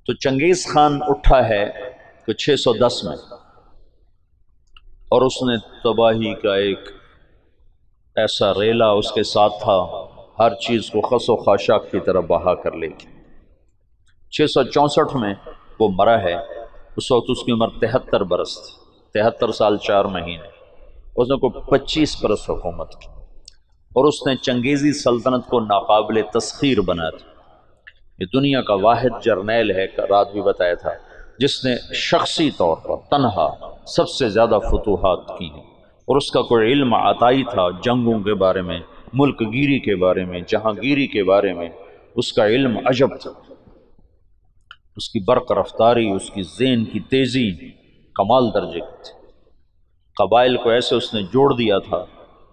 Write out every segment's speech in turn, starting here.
تو چنگیز خان اٹھا ہے کہ 610 میں، اور اس نے تباہی کا ایک ایسا ریلا اس کے ساتھ تھا، ہر چیز کو خس و خاشاک کی طرف بہا کر لے گی۔ 664 میں وہ مرا ہے، اس وقت اس کی عمر 73 برس تھی، 73 سال 4 مہینے۔ اس نے کوئی 25 برس حکومت کی، اور اس نے چنگیزی سلطنت کو ناقابل تسخیر بنا دیا۔ یہ دنیا کا واحد جرنیل ہے، رات بھی بتایا تھا، جس نے شخصی طور پر تنہا سب سے زیادہ فتوحات کی ہیں، اور اس کا کوئی علم عطائی تھا جنگوں کے بارے میں، ملک گیری کے بارے میں، جہاں گیری کے بارے میں، اس کا علم عجب تھا، اس کی برق رفتاری، اس کی ذہن کی تیزی کمال درجے کی تھی۔ قبائل کو ایسے اس نے جوڑ دیا تھا،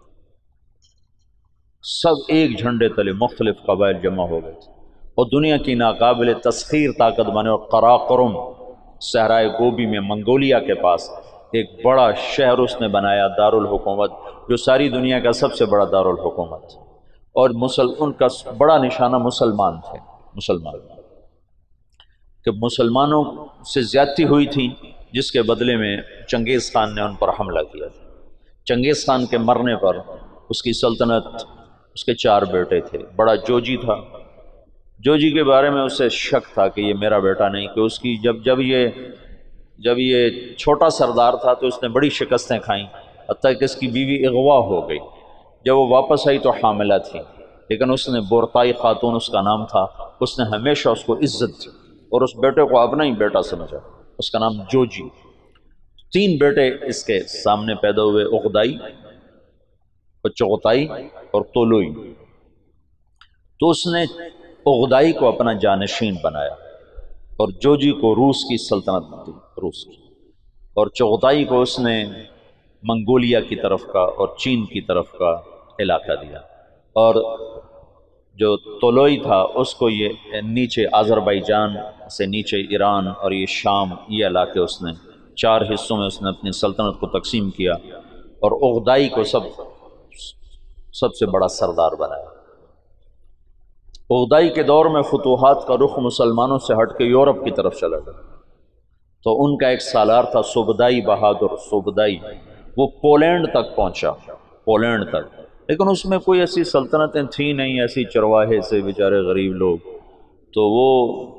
سب ایک جھنڈے تلے مختلف قبائل جمع ہو گئے تھے، اور دنیا کی ناقابل تسخیر طاقت بنے۔ اور قراقرم صحرائے گوبی میں منگولیا کے پاس ایک بڑا شہر اس نے بنایا، دارالحکومت، جو ساری دنیا کا سب سے بڑا دارالحکومت، اور ان کا بڑا نشانہ مسلمان تھے، مسلمان، کہ مسلمانوں سے زیادتی ہوئی تھی، جس کے بدلے میں چنگیز خان نے ان پر حملہ کیا تھا۔ چنگیز خان کے مرنے پر اس کی سلطنت، اس کے 4 بیٹے تھے، بڑا جوجی تھا، جوجی کے بارے میں اسے شک تھا کہ یہ میرا بیٹا نہیں، کہ اس کی جب یہ چھوٹا سردار تھا تو اس نے بڑی شکستیں کھائیں، حتیٰ کہ اس کی بیوی اغوا ہو گئی، جب وہ واپس آئی تو حاملہ تھی، لیکن اس نے بورتائی خاتون اس کا نام تھا، اس نے ہمیشہ اس کو عزت دی، اور اس بیٹے کو اپنا ہی بیٹا سمجھا، اس کا نام جوجی۔ 3 بیٹے اس کے سامنے پیدا ہوئے، اغدائی اور چغتائی اور طولوئی۔ تو اس نے اغدائی کو اپنا جانشین بنایا، اور جوجی کو روس کی سلطنت دی، روس کی، اور چغتائی کو اس نے منگولیا کی طرف کا اور چین کی طرف کا علاقہ دیا، اور جو طولوئی تھا اس کو یہ نیچے آذربائیجان سے نیچے ایران اور یہ شام، یہ علاقے اس نے 4 حصوں میں اس نے اپنی سلطنت کو تقسیم کیا، اور اغدائی کو سب سے بڑا سردار بنایا۔ اغدائی کے دور میں فتوحات کا رخ مسلمانوں سے ہٹ کے یورپ کی طرف چلا گیا، تو ان کا ایک سالار تھا سبدائی بہادر، سبدائی، وہ پولینڈ تک پہنچا، پولینڈ تک، لیکن اس میں کوئی ایسی سلطنتیں تھیں نہیں، ایسی چرواہے سے بیچارے غریب لوگ، تو وہ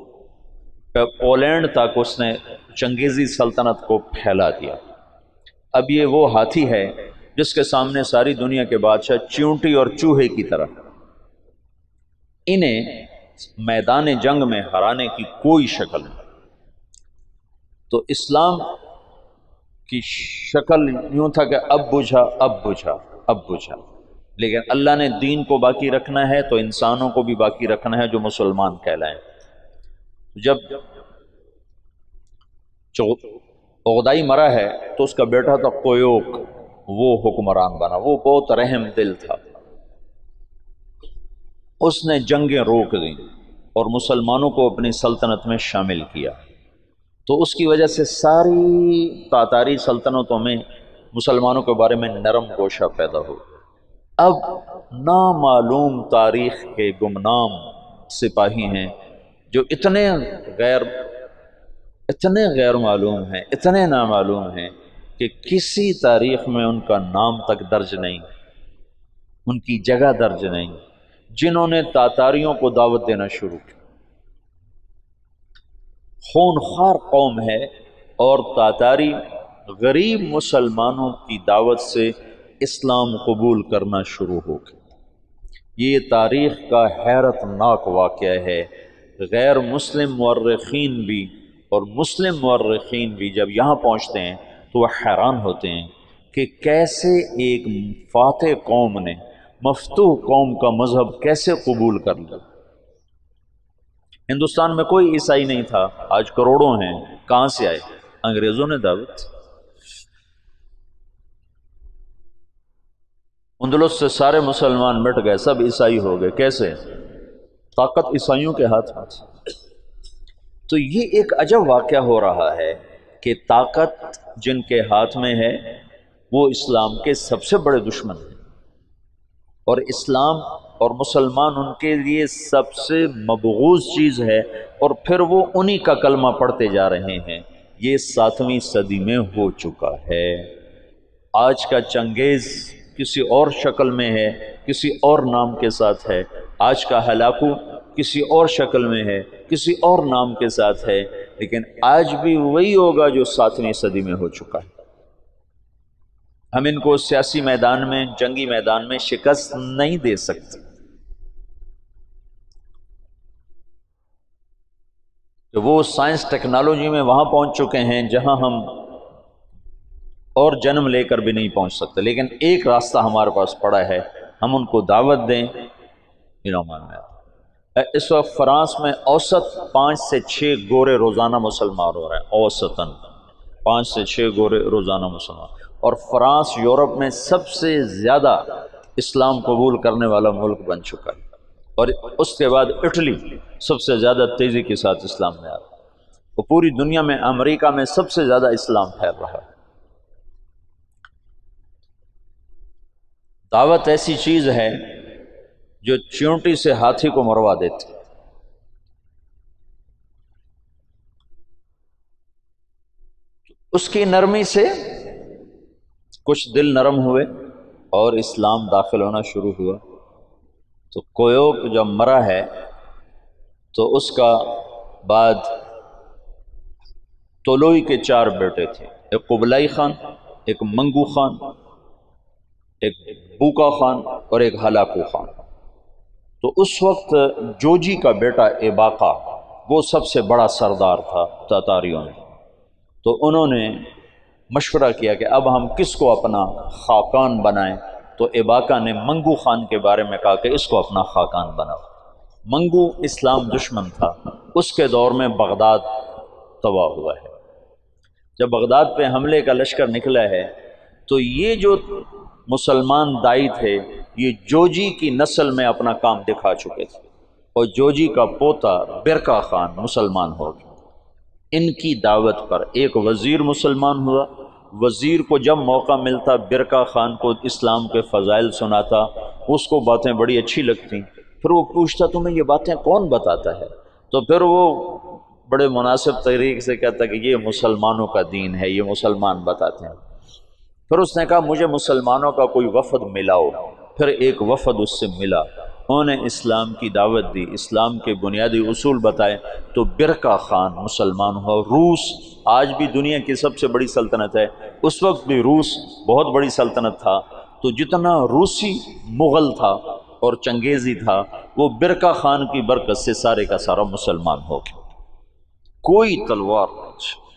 پولینڈ تک اس نے چنگیزی سلطنت کو پھیلا دیا۔ اب یہ وہ ہاتھی ہے جس کے سامنے ساری دنیا کے بادشاہ چیونٹی اور چوہے کی طرح، انہیں میدان جنگ میں ہرانے کی کوئی شکل نہیں۔ تو اسلام کی شکل یوں تھا کہ اب بجھا، اب بجھا، اب بجھا، لیکن اللہ نے دین کو باقی رکھنا ہے تو انسانوں کو بھی باقی رکھنا ہے جو مسلمان کہلائیں۔ جب اغدائی مرا ہے تو اس کا بیٹا تھا قیوق، وہ حکمران بنا، وہ بہت رحم دل تھا، اس نے جنگیں روک دیں اور مسلمانوں کو اپنی سلطنت میں شامل کیا، تو اس کی وجہ سے ساری تاتاری سلطنتوں میں مسلمانوں کے بارے میں نرم گوشہ پیدا ہو۔ اب نامعلوم تاریخ کے گمنام سپاہی ہیں جو اتنے غیر معلوم ہیں، اتنے نامعلوم ہیں کہ کسی تاریخ میں ان کا نام تک درج نہیں، ان کی جگہ درج نہیں، جنہوں نے تاتاریوں کو دعوت دینا شروع کی۔ خونخوار قوم ہے، اور تاتاری غریب مسلمانوں کی دعوت سے اسلام قبول کرنا شروع ہو گئے۔ یہ تاریخ کا حیرت ناک واقعہ ہے، غیر مسلم مورخین بھی اور مسلم مورخین بھی جب یہاں پہنچتے ہیں تو وہ حیران ہوتے ہیں کہ کیسے ایک فاتح قوم نے مفتوح قوم کا مذہب کیسے قبول کر لیا۔ ہندوستان میں کوئی عیسائی نہیں تھا، آج کروڑوں ہیں، کہاں سے آئے؟ انگریزوں نے دعوت۔ اندلس سے سارے مسلمان مٹ گئے، سب عیسائی ہو گئے، کیسے؟ طاقت عیسائیوں کے ہاتھ میں تھی۔ تو یہ ایک عجب واقعہ ہو رہا ہے کہ طاقت جن کے ہاتھ میں ہے وہ اسلام کے سب سے بڑے دشمن ہیں، اور اسلام اور مسلمان ان کے لیے سب سے مبغوض چیز ہے، اور پھر وہ انہی کا کلمہ پڑھتے جا رہے ہیں۔ یہ 7ویں صدی میں ہو چکا ہے۔ آج کا چنگیز کسی اور شکل میں ہے، کسی اور نام کے ساتھ ہے۔ آج کا ہلاکو کسی اور شکل میں ہے، کسی اور نام کے ساتھ ہے، لیکن آج بھی وہی ہوگا جو 7ویں صدی میں ہو چکا ہے۔ ہم ان کو سیاسی میدان میں، جنگی میدان میں شکست نہیں دے سکتے۔ کہ وہ سائنس ٹیکنالوجی میں وہاں پہنچ چکے ہیں جہاں ہم اور جنم لے کر بھی نہیں پہنچ سکتے، لیکن ایک راستہ ہمارے پاس پڑا ہے، ہم ان کو دعوت دیں۔ اس وقت فرانس میں اوسط 5 سے 6 گورے روزانہ مسلمان ہو رہے ہیں، اوسطاً 5 سے 6 گورے روزانہ مسلمان، اور فرانس یورپ میں سب سے زیادہ اسلام قبول کرنے والا ملک بن چکا ہے، اور اس کے بعد اٹلی سب سے زیادہ تیزی کے ساتھ اسلام میں آ رہا ہے، اور پوری دنیا میں امریکہ میں سب سے زیادہ اسلام پھیل رہا ہے۔ دعوت ایسی چیز ہے جو چیونٹی سے ہاتھی کو مروا دیتی۔ اس کی نرمی سے کچھ دل نرم ہوئے اور اسلام داخل ہونا شروع ہوا۔ تو کویوک جب مرا ہے تو اس کا بعد طولوئی کے 4 بیٹے تھے، ایک قبلائی خان، ایک منگو خان، ایک بوکا خان اور ایک ہلاکو خان۔ تو اس وقت جوجی کا بیٹا ایباقا وہ سب سے بڑا سردار تھا تاتاریوں میں، تو انہوں نے مشورہ کیا کہ اب ہم کس کو اپنا خاقان بنائیں، تو ایباقا نے منگو خان کے بارے میں کہا کہ اس کو اپنا خاقان بناؤ۔ منگو اسلام دشمن تھا، اس کے دور میں بغداد تباہ ہوا ہے۔ جب بغداد پہ حملے کا لشکر نکلا ہے تو یہ جو مسلمان دائی تھے یہ جوجی کی نسل میں اپنا کام دکھا چکے تھے، اور جوجی کا پوتا برکا خان مسلمان ہو گیا۔ ان کی دعوت پر ایک وزیر مسلمان ہوا، وزیر کو جب موقع ملتا برکا خان کو اسلام کے فضائل سناتا، اس کو باتیں بڑی اچھی لگتی، پھر وہ پوچھتا تمہیں یہ باتیں کون بتاتا ہے، تو پھر وہ بڑے مناسب طریقے سے کہتا کہ یہ مسلمانوں کا دین ہے، یہ مسلمان بتاتے ہیں۔ پھر اس نے کہا مجھے مسلمانوں کا کوئی وفد ملاؤ، پھر ایک وفد اس سے ملا، انہوں نے اسلام کی دعوت دی، اسلام کے بنیادی اصول بتائے، تو برکا خان مسلمان ہوا۔ روس آج بھی دنیا کی سب سے بڑی سلطنت ہے، اس وقت بھی روس بہت بڑی سلطنت تھا، تو جتنا روسی مغل تھا اور چنگیزی تھا وہ برکا خان کی برکت سے سارے کا سارا مسلمان ہو گیا، کوئی تلوار نہیں۔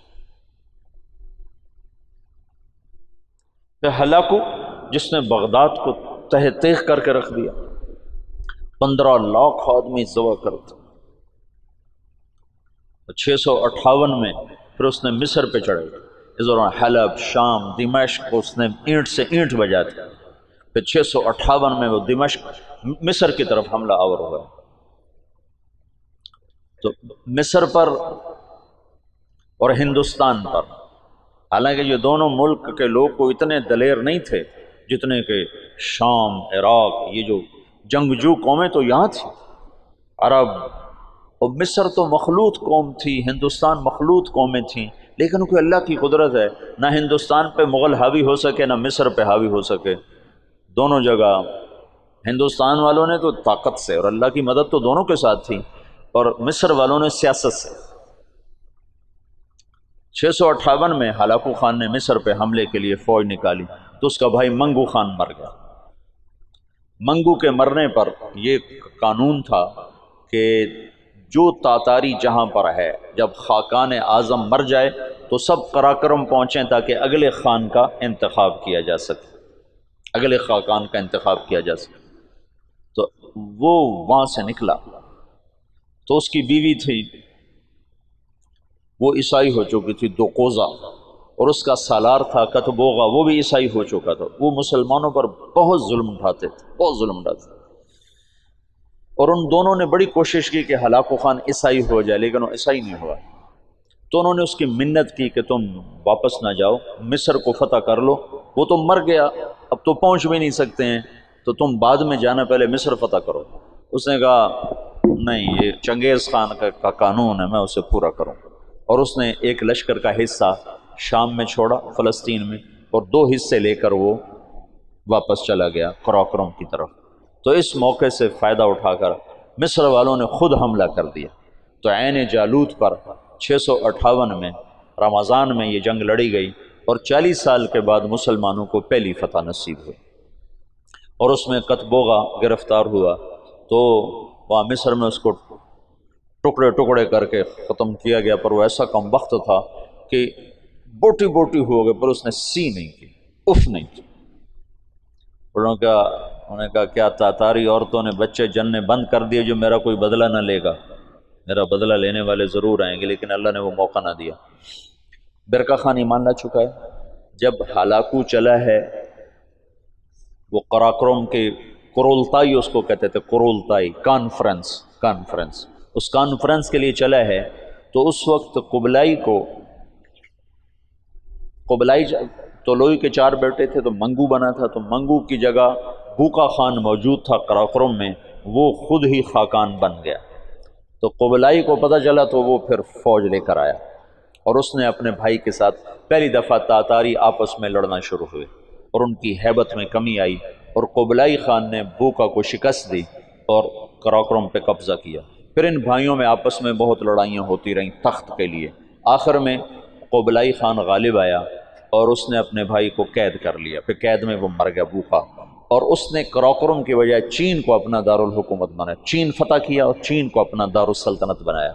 ہلاکو جس نے بغداد کو تہ تیغ کر کے رکھ دیا، 15 لاکھ آدمی ذبح کرتا، 658 میں پھر اس نے مصر پہ چڑھے، اس دوران حلب، شام، دمشق اس نے اینٹ سے اینٹ بجا دیا، پھر 658 میں وہ دمشق مصر کی طرف حملہ آور ہوا۔ تو مصر پر اور ہندوستان پر، حالانکہ یہ دونوں ملک کے لوگ کو اتنے دلیر نہیں تھے جتنے کہ شام، عراق، یہ جو جنگجو قومیں تو یہاں تھی، عرب، اور مصر تو مخلوط قوم تھی، ہندوستان مخلوط قومیں تھیں، لیکن کوئی اللہ کی قدرت ہے، نہ ہندوستان پہ مغل حاوی ہو سکے نہ مصر پہ حاوی ہو سکے، دونوں جگہ ہندوستان والوں نے تو طاقت سے، اور اللہ کی مدد تو دونوں کے ساتھ تھی، اور مصر والوں نے سیاست سے۔ 658 میں ہلاکو خان نے مصر پہ حملے کے لیے فوج نکالی تو اس کا بھائی منگو خان مر گیا۔ منگو کے مرنے پر یہ قانون تھا کہ جو تاتاری جہاں پر ہے، جب خاقان اعظم مر جائے تو سب قراقرم پہنچیں تاکہ اگلے خان کا انتخاب کیا جا سکے، اگلے خاقان کا انتخاب کیا جا سکے۔ تو وہ وہاں سے نکلا، تو اس کی بیوی تھی وہ عیسائی ہو چکی تھی دوقوزہ، اور اس کا سالار تھا کتبوغا، وہ بھی عیسائی ہو چکا تھا۔ وہ مسلمانوں پر بہت ظلم اٹھاتے تھے، بہت ظلم اٹھاتے تھے، اور ان دونوں نے بڑی کوشش کی کہ ہلاکو خان عیسائی ہو جائے، لیکن وہ عیسائی نہیں ہوا۔ تو انہوں نے اس کی منت کی کہ تم واپس نہ جاؤ، مصر کو فتح کر لو، وہ تو مر گیا، اب تو پہنچ بھی نہیں سکتے ہیں، تو تم بعد میں جانا، پہلے مصر فتح کرو۔ اس نے کہا نہیں، یہ چنگیز خان کا قانون ہے، میں اسے پورا کروں۔ اور اس نے ایک لشکر کا حصہ شام میں چھوڑا، فلسطین میں، اور 2 حصے لے کر وہ واپس چلا گیا قراقرم کی طرف۔ تو اس موقع سے فائدہ اٹھا کر مصر والوں نے خود حملہ کر دیا۔ تو عین جالوت پر 658 میں رمضان میں یہ جنگ لڑی گئی، اور 40 سال کے بعد مسلمانوں کو پہلی فتح نصیب ہوئی۔ اور اس میں قطبوغا گرفتار ہوا، تو وہاں مصر میں اس کو ٹکڑے ٹکڑے کر کے ختم کیا گیا، پر وہ ایسا کم وقت تھا کہ بوٹی بوٹی ہو گئے، پر اس نے سی نہیں کی، اف نہیں کی۔ انہوں نے کہا کیا تاتاری عورتوں نے بچے جننے بند کر دیے جو میرا کوئی بدلہ نہ لے گا؟ میرا بدلہ لینے والے ضرور آئیں گے، لیکن اللہ نے وہ موقع نہ دیا۔ برقع خان ایمان لا چکا ہے۔ جب ہلاکو چلا ہے، وہ قراقرم کے قرولتائی اس کو کہتے تھے، قرولتائی کانفرنس، اس کانفرنس کے لیے چلا ہے، تو اس وقت قبلائی طولوئی کے 4 بیٹے تھے، تو منگو بنا تھا، تو منگو کی جگہ بوقا خان موجود تھا قراقرم میں، وہ خود ہی خاقان بن گیا۔ تو قبلائی کو پتہ چلا، تو وہ پھر فوج لے کر آیا، اور اس نے اپنے بھائی کے ساتھ پہلی دفعہ تاتاری آپس میں لڑنا شروع ہوئے، اور ان کی ہیبت میں کمی آئی، اور قبلائی خان نے بوقا کو شکست دی اور قراقرم پہ قبضہ کیا۔ پھر ان بھائیوں میں آپس میں بہت لڑائیاں ہوتی رہیں تخت کے لیے۔ آخر میں قبلائی خان غالب آیا، اور اس نے اپنے بھائی کو قید کر لیا، پھر قید میں وہ مر گیا بوقا، اور اس نے قراقرم کی بجائے چین کو اپنا دارالحکومت بنایا، چین فتح کیا اور چین کو اپنا دارالسلطنت بنایا۔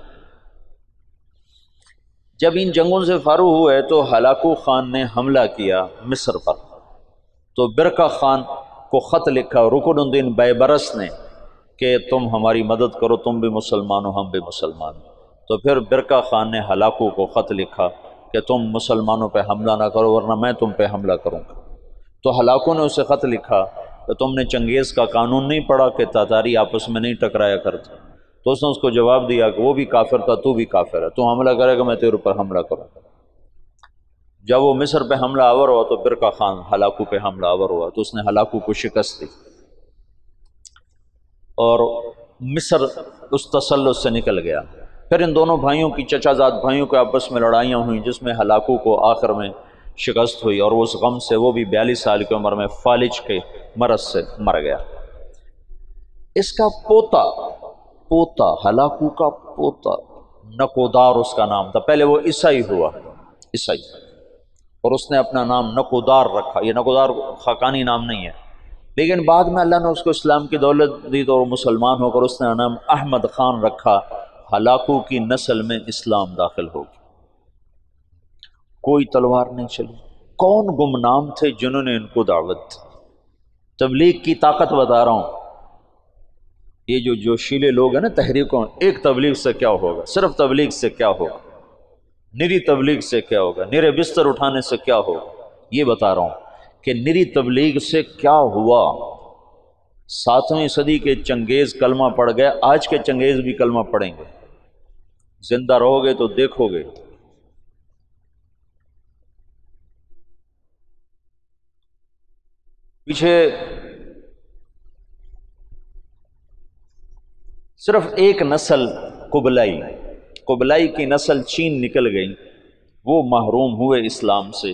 جب ان جنگوں سے فارغ ہوئے تو ہلاکو خان نے حملہ کیا مصر پر، تو برقع خان کو خط لکھا رکن الدین بیبرس نے کہ تم ہماری مدد کرو، تم بھی مسلمان ہو، ہم بھی مسلمان۔ تو پھر برقع خان نے ہلاکو کو خط لکھا کہ تم مسلمانوں پہ حملہ نہ کرو ورنہ میں تم پہ حملہ کروں گا۔ تو ہلاکو نے اسے خط لکھا کہ تم نے چنگیز کا قانون نہیں پڑھا کہ تاتاری آپس میں نہیں ٹکرایا کرتے؟ تو اس نے اس کو جواب دیا کہ وہ بھی کافر تھا، تو بھی کافر ہے، تو حملہ کرے گا میں تیرے اوپر حملہ کروں گا۔ جب وہ مصر پہ حملہ آور ہوا تو برقع خان ہلاکو پہ حملہ آور ہوا، تو اس نے ہلاکو کو شکست دی، اور مصر اس تسلط سے نکل گیا۔ پھر ان دونوں بھائیوں کی، چچا زاد بھائیوں کے آپس میں لڑائیاں ہوئیں، جس میں ہلاکو کو آخر میں شکست ہوئی، اور اس غم سے وہ بھی 42 سال کی عمر میں فالج کے مرض سے مر گیا۔ اس کا پوتا ہلاکو کا پوتا نکودار اس کا نام تھا، پہلے وہ عیسائی ہوا، عیسائی، اور اس نے اپنا نام نکودار رکھا۔ یہ نکودار خاقانی نام نہیں ہے، لیکن بعد میں اللہ نے اس کو اسلام کی دولت دی تو مسلمان ہو کر اس نے نام احمد خان رکھا۔ ہلاکو کی نسل میں اسلام داخل ہو گیا، کوئی تلوار نہیں چلی۔ کون گمنام تھے جنہوں نے ان کو دعوت دی؟ تبلیغ کی طاقت بتا رہا ہوں۔ یہ جو جوشیلے لوگ ہیں نا تحریکوں، ایک تبلیغ سے کیا ہوگا، صرف تبلیغ سے کیا ہوگا، نری تبلیغ سے کیا ہوگا، نرے بستر اٹھانے سے کیا ہوگا، یہ بتا رہا ہوں کہ نری تبلیغ سے کیا ہوا۔ 7ویں صدی کے چنگیز کلمہ پڑھ گئے، آج کے چنگیز بھی کلمہ پڑھیں گے، زندہ رہو گے تو دیکھو گے۔ پیچھے صرف ایک نسل قبلائی کی نسل چین نکل گئی، وہ محروم ہوئے اسلام سے،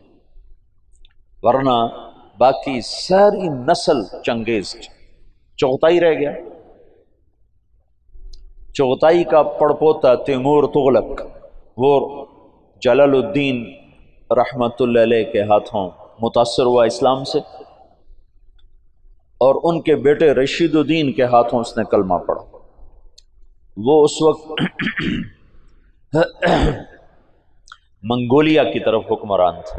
ورنہ باقی ساری نسل چنگیز چغتائی رہ گیا۔ چغتائی کا پڑپوتا تیمور تغلق، وہ جلال الدین رحمت اللہ علیہ کے ہاتھوں متاثر ہوا اسلام سے، اور ان کے بیٹے رشید الدین کے ہاتھوں اس نے کلمہ پڑھا۔ وہ اس وقت منگولیا کی طرف حکمران تھا۔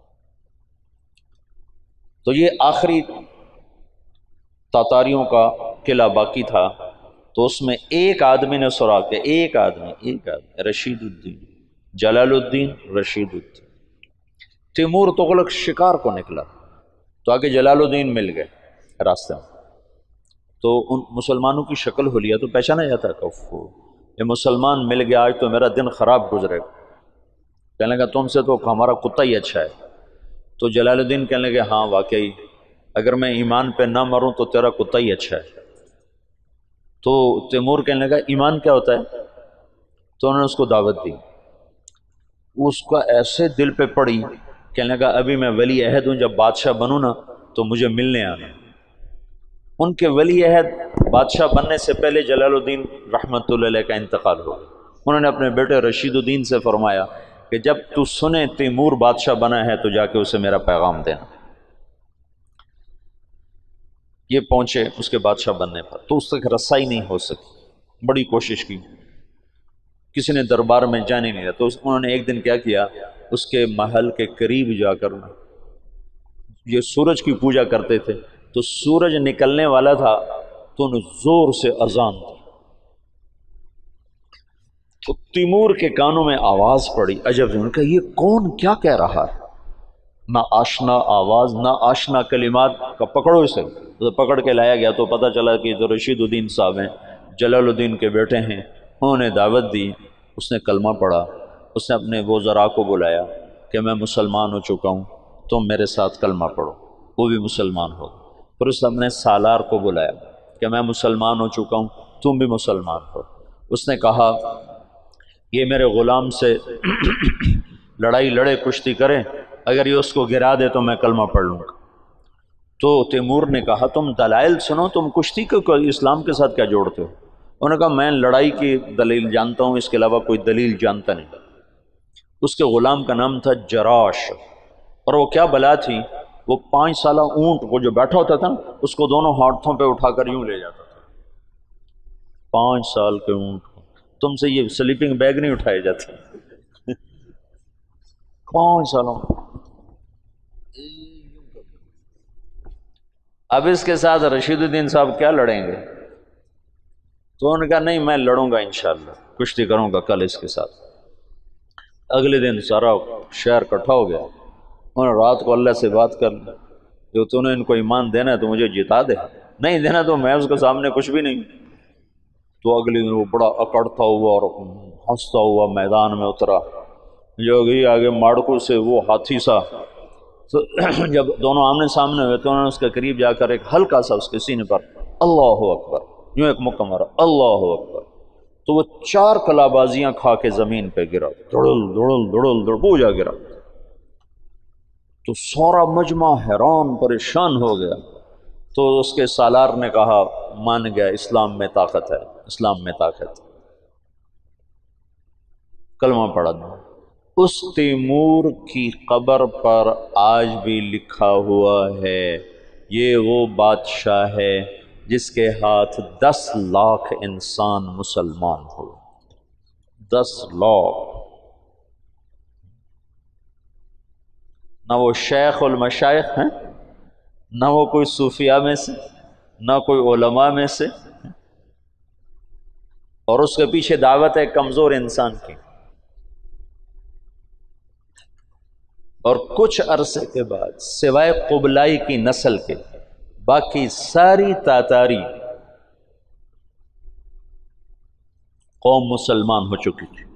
تو یہ آخری تاتاریوں کا قلعہ باقی تھا، تو اس میں ایک آدمی نے سراغ کیا، ایک آدمی رشید الدین، جلال الدین رشید الدین۔ تیمور تغلق شکار کو نکلا، تو آگے جلال الدین مل گئے راستے میں، تو ان مسلمانوں کی شکل حلیہ تو پہچانا جاتا کہ یہ مسلمان مل گیا، آج تو میرا دن خراب گزرے گا۔ کہنے لگا تم سے تو ہمارا کتا ہی اچھا ہے۔ تو جلال الدین کہنے لگے ہاں واقعی اگر میں ایمان پہ نہ مروں تو تیرا کتا ہی اچھا ہے۔ تو تیمور کہنے لگا ایمان کیا ہوتا ہے؟ تو انہوں نے اس کو دعوت دی، اس کا ایسے دل پہ پڑی، کہنے لگا ابھی میں ولی عہد ہوں، جب بادشاہ بنوں نا تو مجھے ملنے آنا۔ ان کے ولی عہد بادشاہ بننے سے پہلے جلال الدین رحمۃ اللہ علیہ کا انتقال ہو گیا۔ انہوں نے اپنے بیٹے رشید الدین سے فرمایا کہ جب تو سنے تیمور بادشاہ بنا ہے تو جا کے اسے میرا پیغام دینا۔ یہ پہنچے اس کے بادشاہ بننے پر، تو اس تک رسائی نہیں ہو سکی، بڑی کوشش کی، کسی نے دربار میں جانے نہیں دیا۔ تو انہوں نے ایک دن کیا کیا، اس کے محل کے قریب جا کر، یہ سورج کی پوجا کرتے تھے، تو سورج نکلنے والا تھا تو انہوں زور سے اذان دی، تو تیمور کے کانوں میں آواز پڑی، عجب، ان کا یہ کون کیا کہہ رہا ہے؟ نہ آشنا آواز نہ آشنا کلمات کا، پکڑو اسے۔ تو پکڑ کے لایا گیا تو پتہ چلا کہ جو رشید الدین صاحب ہیں، جلال الدین کے بیٹے ہیں، انہوں نے دعوت دی، اس نے کلمہ پڑھا، اس نے اپنے وزراء کو بلایا کہ میں مسلمان ہو چکا ہوں، تم میرے ساتھ کلمہ پڑھو، وہ بھی مسلمان ہو۔ پھر اس نے اپنے سالار کو بلایا کہ میں مسلمان ہو چکا ہوں، تم بھی مسلمان ہو۔ اس نے کہا یہ میرے غلام سے لڑائی لڑے، کشتی کرے، اگر یہ اس کو گرا دے تو میں کلمہ پڑھ لوں گا۔ تو تیمور نے کہا تم دلائل سنو، تم کشتی کو اسلام کے ساتھ کیا جوڑتے ہو؟ انہوں نے کہا میں لڑائی کی دلیل جانتا ہوں، اس کے علاوہ کوئی دلیل جانتا نہیں۔ اس کے غلام کا نام تھا جراش، اور وہ کیا بلا تھی، وہ 5 سالہ اونٹ کو جو بیٹھا ہوتا تھا اس کو دونوں ہاتھوں پہ اٹھا کر یوں لے جاتا تھا۔ 5 سال کے اونٹ کو، تم سے یہ سلیپنگ بیگ نہیں اٹھائے جاتے 5 سالوں۔ اب اس کے ساتھ رشید الدین صاحب کیا لڑیں گے؟ تو انہوں نے کہا نہیں میں لڑوں گا انشاءاللہ، کشتی کروں گا کل اس کے ساتھ۔ اگلے دن سارا شہر اکٹھا ہو گیا، انہوں نے رات کو اللہ سے بات کر لی، جو تو نے ان کو ایمان دینا ہے تو مجھے جتا دے، نہیں دینا تو میں اس کے سامنے کچھ بھی نہیں۔ تو اگلے دن وہ بڑا اکڑتا ہوا اور ہنستا ہوا میدان میں اترا، جو گئی آگے ماڑکو سے وہ ہاتھی سا، تو جب دونوں آمنے سامنے ہوئے تو انہوں نے اس کے قریب جا کر ایک ہلکا سا اس کے سینے پر اللہ اکبر یوں ایک مکہ مارا، اللہ اکبر، تو وہ 4 کلابازیاں کھا کے زمین پہ گرا، دڑل دڑل دڑل دڑ بوجھا گرا۔ تو سارا مجمع حیران پریشان ہو گیا۔ تو اس کے سالار نے کہا مان گیا، اسلام میں طاقت ہے، اسلام میں طاقت، کلمہ پڑھا دو۔ اس تیمور کی قبر پر آج بھی لکھا ہوا ہے یہ وہ بادشاہ ہے جس کے ہاتھ 10 لاکھ انسان مسلمان ہوئے، 10 لاکھ۔ نہ وہ شیخ المشائخ ہیں، نہ وہ کوئی صوفیاء میں سے، نہ کوئی علماء میں سے، اور اس کے پیچھے دعوت ہے کمزور انسان کی۔ اور کچھ عرصے کے بعد سوائے قبلائی کی نسل کے باقی ساری تاتاری قوم مسلمان ہو چکی تھی۔